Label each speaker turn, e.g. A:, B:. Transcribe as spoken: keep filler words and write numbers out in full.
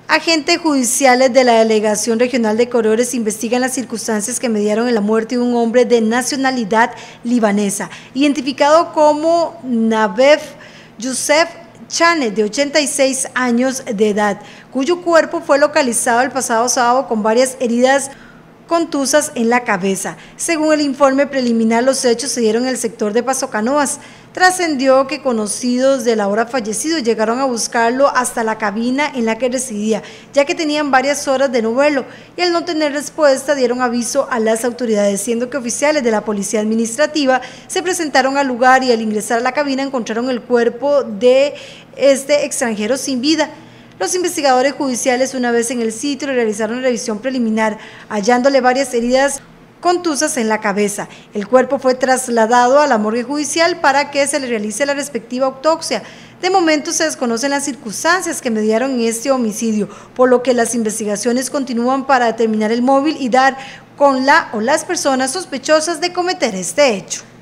A: Agentes judiciales de la Delegación Regional de Corredores investigan las circunstancias que mediaron en la muerte de un hombre de nacionalidad libanesa, identificado como Nabef Youssef Chane, de ochenta y seis años de edad, cuyo cuerpo fue localizado el pasado sábado con varias heridas contusas en la cabeza. Según el informe preliminar, los hechos se dieron en el sector de Paso Canoas. Trascendió que conocidos del ahora fallecido llegaron a buscarlo hasta la cabina en la que residía, ya que tenían varias horas de no verlo, y al no tener respuesta dieron aviso a las autoridades, siendo que oficiales de la Policía Administrativa se presentaron al lugar y al ingresar a la cabina encontraron el cuerpo de este extranjero sin vida. Los investigadores judiciales, una vez en el sitio, realizaron una revisión preliminar, hallándole varias heridas contusas en la cabeza. El cuerpo fue trasladado a la morgue judicial para que se le realice la respectiva autopsia. De momento se desconocen las circunstancias que mediaron en este homicidio, por lo que las investigaciones continúan para determinar el móvil y dar con la o las personas sospechosas de cometer este hecho.